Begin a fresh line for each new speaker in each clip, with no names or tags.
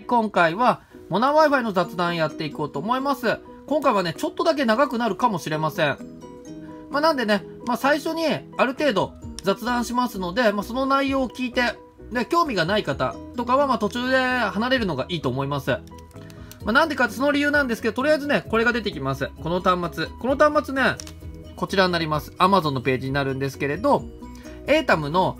今回はモナ Wi-Fi の雑談やっていこうと思います。今回はね、ちょっとだけ長くなるかもしれません。なんでね、最初にある程度雑談しますので、その内容を聞いて、で、興味がない方とかは途中で離れるのがいいと思います。なんでかってその理由なんですけど、とりあえずね、これが出てきます。この端末。この端末ね、こちらになります。Amazon のページになるんですけれど、ATAM の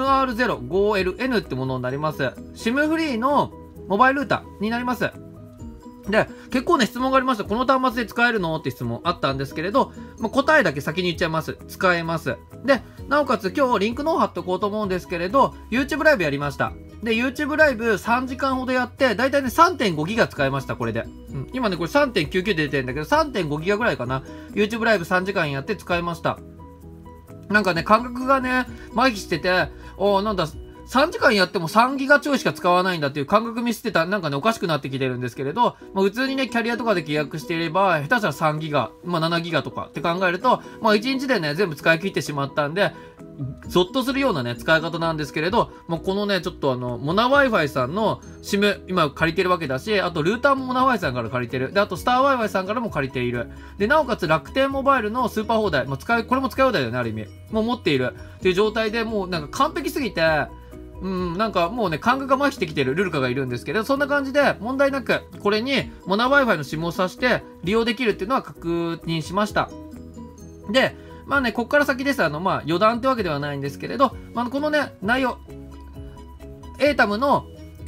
MR05LN ってものになります。SIM フリーのモバイルルーターになります。で、結構ね、質問がありました。この端末で使えるのって質問あったんですけれど、答えだけ先に言っちゃいます。使えます。で、なおかつ今日リンクの方貼っとこうと思うんですけれど、YouTube ライブやりました。で、YouTube ライブ3時間ほどやって、だいたいね、3.5 ギガ使いました、これで。今ね、これ 3.99 で出てるんだけど、3.5 ギガぐらいかな。YouTube ライブ3時間やって使いました。なんかね、感覚がね、麻痺してて、なんだ、3時間やっても3ギガちょいしか使わないんだっていう感覚見捨てた、なんかね、おかしくなってきてるんですけれど、普通にね、キャリアとかで契約していれば、下手したら3ギガ、7ギガとかって考えると、1日でね、全部使い切ってしまったんで、ゾッとするようなね、使い方なんですけれど、このね、ちょっとモナ Wi-Fi さんの SIM、今借りてるわけだし、あとルーターもモナ Wi-Fi さんから借りてる。で、あとスター Wi-Fi さんからも借りている。で、なおかつ楽天モバイルのスーパー放題、これも使い放題だよね、ある意味。もう持っている。っていう状態でもうなんか完璧すぎて、なんかもうね、感覚が麻痺してきてるルルカがいるんですけど、そんな感じで問題なく、これにモナ Wi-Fi の SIM を挿して利用できるっていうのは確認しました。で、こっから先です。余談ってわけではないんですけれど、このね、内容、ATAM の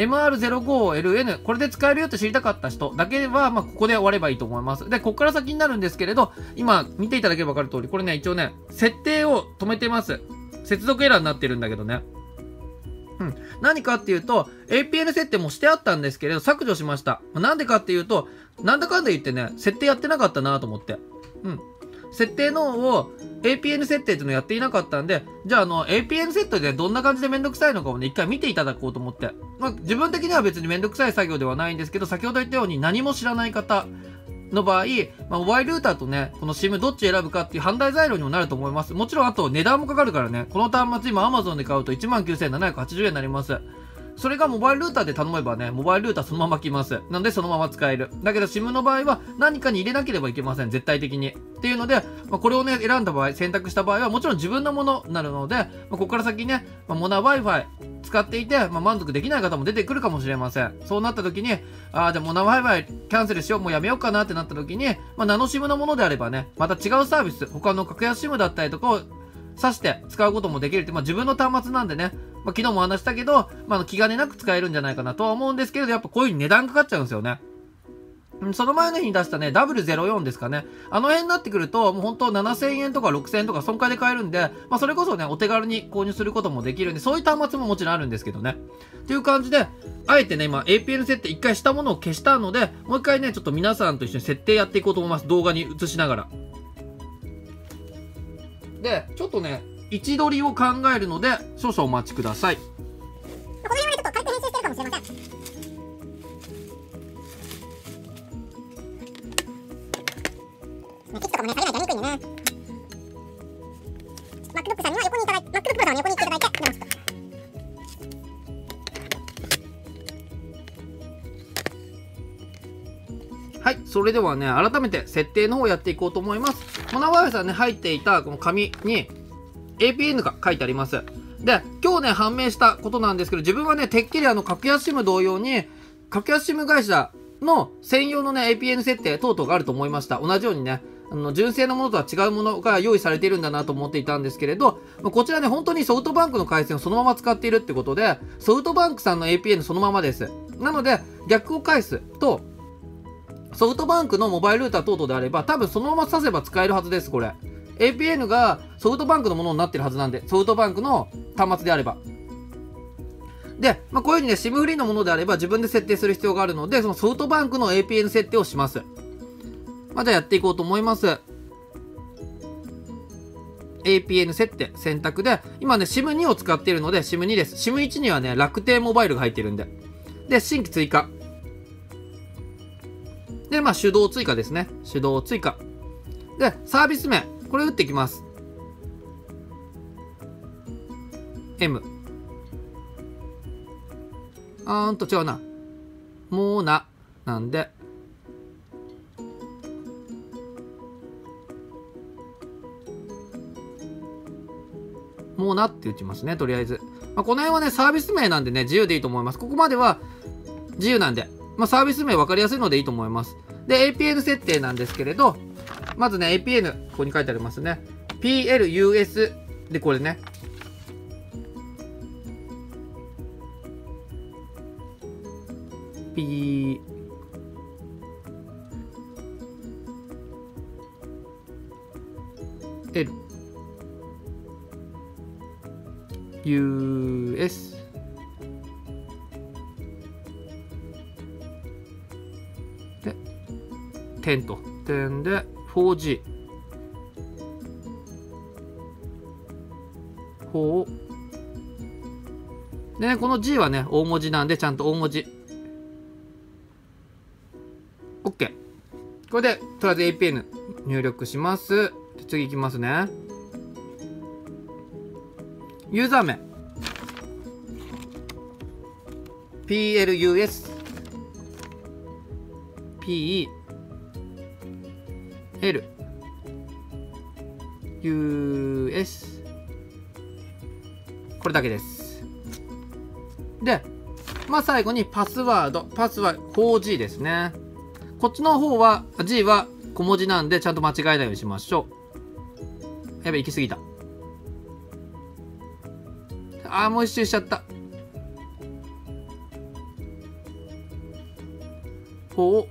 MR05LN、これで使えるよって知りたかった人だけは、ここで終わればいいと思います。で、こっから先になるんですけれど、今、見ていただければわかる通り、これね、一応ね、設定を止めてます。接続エラーになってるんだけどね。何かっていうと、APN 設定もしてあったんですけれど、削除しました。なんでかっていうと、なんだかんだ言ってね、設定やってなかったなと思って。設定のを APN 設定っていうのやっていなかったんで、じゃあAPN 設定でどんな感じでめんどくさいのかをね、一回見ていただこうと思って。自分的には別にめんどくさい作業ではないんですけど、先ほど言ったように何も知らない方の場合、モバイルルーターとね、この SIM どっち選ぶかっていう判断材料にもなると思います。もちろんあと値段もかかるからね、この端末今 Amazon で買うと 19,780 円になります。それがモバイルルーターで頼めばね、モバイルルーターそのまま来ます。なのでそのまま使える。だけど SIM の場合は何かに入れなければいけません。絶対的に。っていうので、これをね、選んだ場合、選択した場合はもちろん自分のものになるので、ここから先ね、モナ Wi-Fi 使っていて、満足できない方も出てくるかもしれません。そうなった時に、じゃあモナ Wi-Fi キャンセルしよう、もうやめようかなってなった時に、ナノ SIM のものであればね、また違うサービス、他の格安 SIM だったりとかを挿して使うこともできるって、自分の端末なんでね、昨日も話したけど、気兼ねなく使えるんじゃないかなとは思うんですけれど、やっぱこういう風に値段かかっちゃうんですよね。その前の日に出したね、W04 ですかね。あの辺になってくると、もう本当7000円とか6000円とか損壊で買えるんで、それこそね、お手軽に購入することもできるんで、そういう端末ももちろんあるんですけどね。っていう感じで、あえてね、今 APN 設定一回したものを消したので、もう一回ね、ちょっと皆さんと一緒に設定やっていこうと思います。動画に映しながら。で、ちょっとね、位置取りを考えるので、少々お待ちください。
この辺はちょっと軽く編集してるかもしれません。機器とかもね、下げないとやりにくいんでね。MacBook さんには横にいただいて、MacBook Pro さんに横に行っていただいて、でもちょっ
と。はい、それではね、改めて設定の方をやっていこうと思います。モナ Wi-Fi さんね、入っていたこの紙に APN が書いてあります。で、今日ね、判明したことなんですけど、自分はね、てっきり格安 SIM 同様に、格安 SIM 会社の専用のね、APN 設定等々があると思いました。同じようにね、純正のものとは違うものが用意されているんだなと思っていたんですけれど、こちらね、本当にソフトバンクの回線をそのまま使っているってことで、ソフトバンクさんの APN そのままです。なので、逆を返すと、ソフトバンクのモバイルルーター等々であれば、多分そのまま挿せば使えるはずです、これ。APN がソフトバンクのものになってるはずなんで、ソフトバンクの端末であれば。で、こういう風にね、SIM フリーのものであれば自分で設定する必要があるので、そのソフトバンクの APN 設定をします。じゃあやっていこうと思います。APN 設定、選択で、今ね、SIM2 を使っているので、SIM2 です。SIM1 にはね、楽天モバイルが入ってるんで。で、新規追加。で、手動追加ですね。手動追加。で、サービス名。これ打っていきます。M。違うな。 モナなんで、モナって打ちますね、とりあえず。この辺はね、サービス名なんでね、自由でいいと思います。ここまでは自由なんで、サービス名分かりやすいのでいいと思います。で、APN 設定なんですけれど、まずね、APN、ここに書いてありますね。PLUS で、これね。P、L、US、で、10と。10で、4G。4。でね、この G はね、大文字なんで、ちゃんと大文字。OK。これで、とりあえず APN 入力します。で次行きますね。ユーザー名。PLUS。P、L、US。これだけです。で、最後にパスワード。パスは 4G ですね。こっちの方は、G は小文字なんで、ちゃんと間違えないようにしましょう。やべ、行き過ぎた。もう一周しちゃった。4。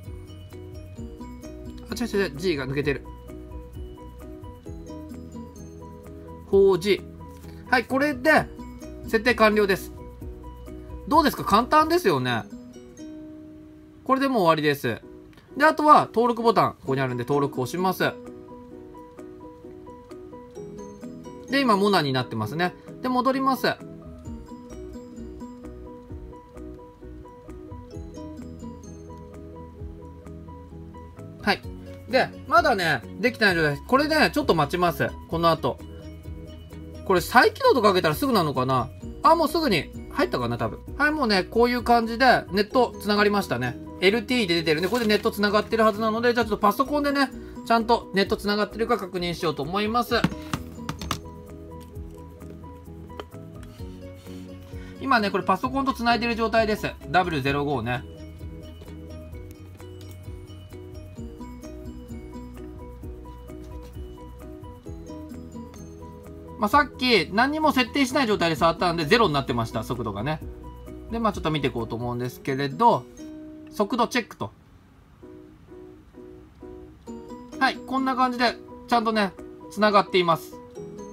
違う、G が抜けてる。4G。はい、これで、設定完了です。どうですか？簡単ですよね。これでもう終わりです。で、あとは、登録ボタン、ここにあるんで登録を押します。で、今、モナになってますね。で、戻ります。はい。で、まだね、できてない状態です。これね、ちょっと待ちます。この後。これ再起動とかけたらすぐなのかな？もうすぐに入ったかな、多分。はい、もうね、こういう感じでネット繋がりましたね。LTE で出てるんで、これでネット繋がってるはずなので、じゃあちょっとパソコンでね、ちゃんとネット繋がってるか確認しようと思います。今ね、これパソコンと繋いでる状態です。W05 ね。さっき何にも設定しない状態で触ったんで0になってました、速度がね。で、ちょっと見ていこうと思うんですけれど、速度チェックと。はい、こんな感じで、ちゃんとね、繋がっています。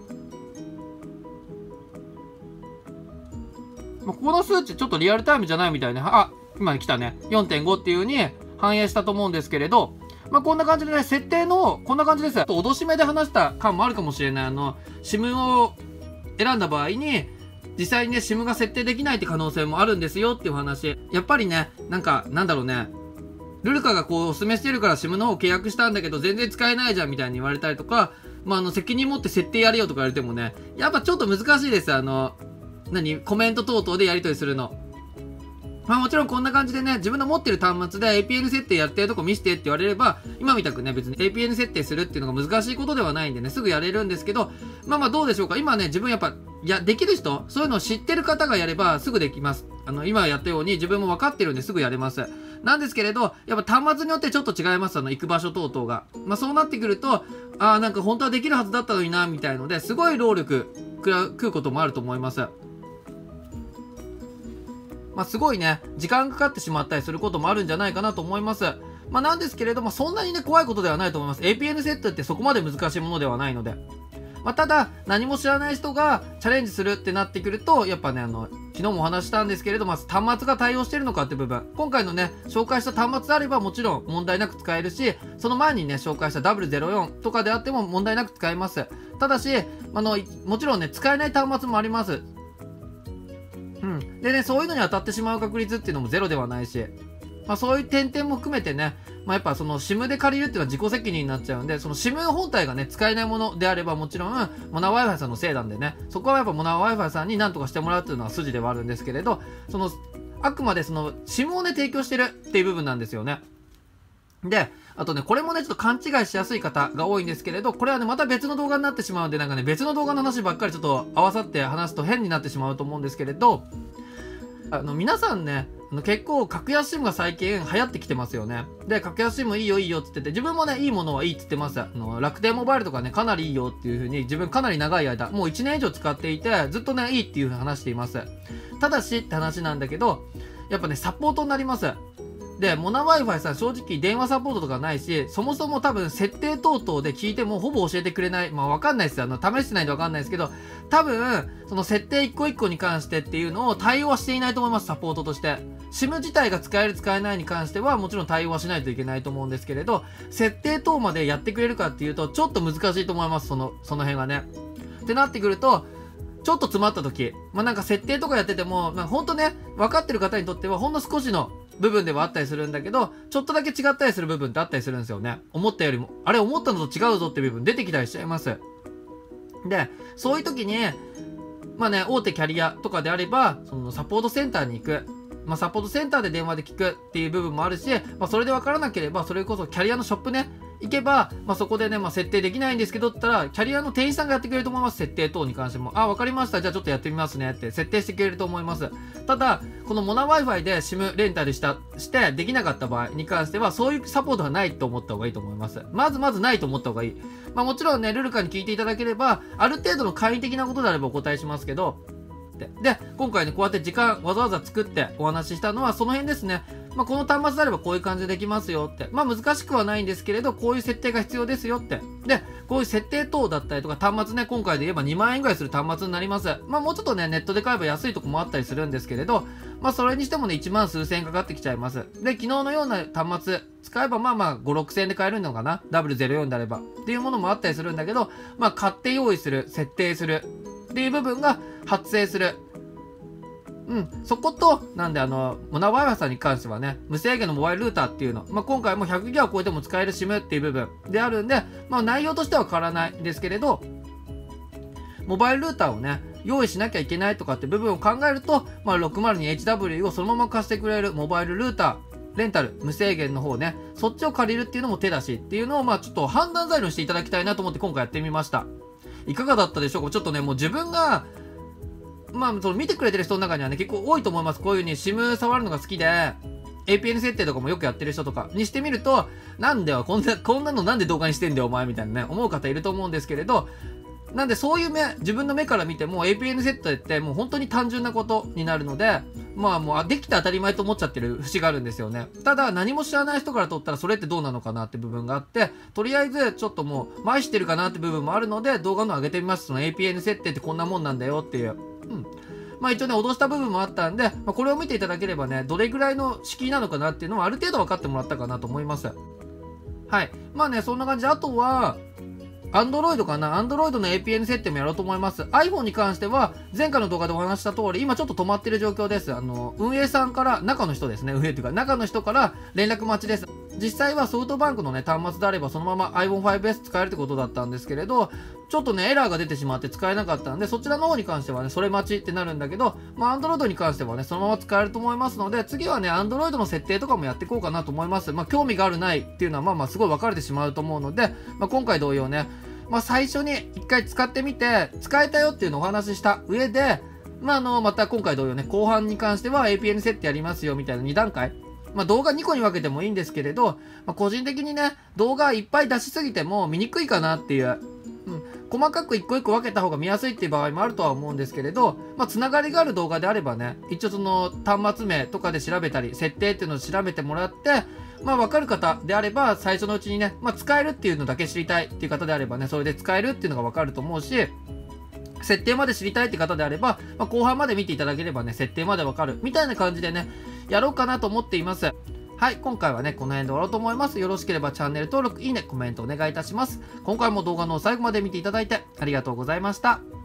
ここの数値ちょっとリアルタイムじゃないみたいね。今来たね。4.5 っていう風に反映したと思うんですけれど、こんな感じでね、設定の、こんな感じです。脅し目で話した感もあるかもしれない。SIM を選んだ場合に、実際にね、SIM が設定できないって可能性もあるんですよっていう話。やっぱりね、なんだろうね。ルルカがこうお勧めしてるから SIM の方契約したんだけど全然使えないじゃんみたいに言われたりとか、責任持って設定やれよとか言われてもね、やっぱちょっと難しいです。コメント等々でやり取りするの。もちろんこんな感じでね、自分の持ってる端末で APN 設定やってるとこ見せてって言われれば、今みたくね、別に APN 設定するっていうのが難しいことではないんでね、すぐやれるんですけど、どうでしょうか。今ね、自分やっぱ、できる人、そういうのを知ってる方がやればすぐできます。今やったように自分も分かってるんですぐやれます。なんですけれど、やっぱ端末によってちょっと違います。行く場所等々が。そうなってくると、なんか本当はできるはずだったのにな、みたいので、すごい労力食うこともあると思います。すごいね、時間かかってしまったりすることもあるんじゃないかなと思います。なんですけれども、そんなにね、怖いことではないと思います。APN 設定ってそこまで難しいものではないので。ただ、何も知らない人がチャレンジするってなってくると、やっぱね、昨日もお話したんですけれども、端末が対応してるのかって部分。今回のね、紹介した端末であればもちろん問題なく使えるし、その前にね、紹介した W04 とかであっても問題なく使えます。ただし、もちろんね、使えない端末もあります。でね、そういうのに当たってしまう確率っていうのもゼロではないし、そういう点々も含めてね、やっぱその SIM で借りるっていうのは自己責任になっちゃうんで、その SIM 本体がね、使えないものであればもちろん、モナ Wi-Fi さんのせいなんでね、そこはやっぱモナ Wi-Fi さんに何とかしてもらうっていうのは筋ではあるんですけれど、 あくまでその SIM をね、提供してるっていう部分なんですよね。で、あとね、これもね、ちょっと勘違いしやすい方が多いんですけれど、これはね、また別の動画になってしまうんで、なんかね、別の動画の話ばっかりちょっと合わさって話すと変になってしまうと思うんですけれど、皆さんね、結構格安 SIM が最近流行ってきてますよね。で、格安 SIM いいよいいよって言ってて、自分もね、いいものはいいって言ってます。楽天モバイルとかね、かなりいいよっていう風に、自分かなり長い間、もう1年以上使っていて、ずっとね、いいっていう風に話しています。ただしって話なんだけど、やっぱね、サポートになります。で、モナ Wi-Fi さん正直電話サポートとかないし、そもそも多分設定等々で聞いてもほぼ教えてくれない。まあわかんないですよ。試してないんでわかんないですけど、多分、その設定一個一個に関してっていうのを対応はしていないと思います、サポートとして。SIM 自体が使える使えないに関してはもちろん対応はしないといけないと思うんですけれど、設定等までやってくれるかっていうと、ちょっと難しいと思います、その辺がね。ってなってくると、ちょっと詰まった時、なんか設定とかやってても、ほんとね、分かってる方にとってはほんの少しの部分ではあったりするんだけど、ちょっとだけ違ったりする部分ってあったりするんですよね。思ったよりも、あれ思ったのと違うぞって部分出てきたりしちゃいます。で、そういう時に、大手キャリアとかであれば、そのサポートセンターに行く。サポートセンターで電話で聞くっていう部分もあるし、それで分からなければ、それこそキャリアのショップね、行けば、そこでね、設定できないんですけどって言ったら、キャリアの店員さんがやってくれると思います。設定等に関しても。わかりました。じゃあちょっとやってみますねって設定してくれると思います。ただ、このモナ Wi-Fi で SIM レンタルしてできなかった場合に関しては、そういうサポートはないと思った方がいいと思います。まずないと思った方がいい。もちろんね、ルルカに聞いていただければ、ある程度の簡易的なことであればお答えしますけど、で、今回ね、こうやって時間わざわざ作ってお話ししたのはその辺ですね。この端末であればこういう感じでできますよって。難しくはないんですけれど、こういう設定が必要ですよって。で、こういう設定等だったりとか、端末ね、今回で言えば2万円ぐらいする端末になります。もうちょっとね、ネットで買えば安いとこもあったりするんですけれど、それにしてもね、1万数千円かかってきちゃいます。で、昨日のような端末使えば、5、6千円で買えるのかな ?W04 であれば。っていうものもあったりするんだけど、買って用意する、設定するっていう部分が発生する。そこと、なんでモナ Wi-Fi さんに関してはね、無制限のモバイルルーターっていうの、今回も100ギガを超えても使える SIM っていう部分であるんで、内容としては変わらないんですけれど、モバイルルーターをね、用意しなきゃいけないとかって部分を考えると、602HW をそのまま貸してくれるモバイルルーター、レンタル、無制限の方ね、そっちを借りるっていうのも手だしっていうのを、ちょっと判断材料にしていただきたいなと思って今回やってみました。いかがだったでしょうか。ちょっとね、もう自分が、その見てくれてる人の中にはね、結構多いと思います。こういう風に SIM 触るのが好きで、APN 設定とかもよくやってる人とかにしてみると、なんでよ、こんなのなんで動画にしてんだよ、お前みたいなね、思う方いると思うんですけれど、なんでそういう自分の目から見ても APN 設定ってもう本当に単純なことになるので、もうできて当たり前と思っちゃってる節があるんですよね。ただ何も知らない人からとったらそれってどうなのかなって部分があって、とりあえずちょっともう前してるかなって部分もあるので、動画の上げてみます。その APN 設定ってこんなもんなんだよっていう。一応ね、脅した部分もあったんで、これを見ていただければね、どれぐらいの敷居なのかなっていうのはある程度分かってもらったかなと思います。はい。そんな感じで、あとは、Android かな ?Android の APN 設定もやろうと思います。iPhone に関しては、前回の動画でお話した通り、今ちょっと止まってる状況です。運営さんから、中の人ですね。運営というか、中の人から連絡待ちです。実際はソフトバンクのね、端末であればそのまま iPhone5S 使えるってことだったんですけれど、ちょっとね、エラーが出てしまって使えなかったんで、そちらの方に関してはね、それ待ちってなるんだけど、Android に関してはね、そのまま使えると思いますので、次はね、Android の設定とかもやっていこうかなと思います。興味があるないっていうのは、すごい分かれてしまうと思うので、今回同様ね、最初に一回使ってみて、使えたよっていうのをお話しした上で、また今回同様ね、後半に関しては APN 設定やりますよみたいな2段階。動画2個に分けてもいいんですけれど、個人的にね、動画いっぱい出しすぎても見にくいかなっていう。細かく一個一個分けた方が見やすいっていう場合もあるとは思うんですけれど、つながりがある動画であればね、一応その端末名とかで調べたり、設定っていうのを調べてもらって、分かる方であれば、最初のうちにね、使えるっていうのだけ知りたいっていう方であればね、それで使えるっていうのが分かると思うし、設定まで知りたいって方であれば、後半まで見ていただければね、設定まで分かるみたいな感じでね、やろうかなと思っています。はい、今回はね、この辺で終わろうと思います。よろしければチャンネル登録、いいね、コメントお願いいたします。今回も動画の最後まで見ていただいてありがとうございました。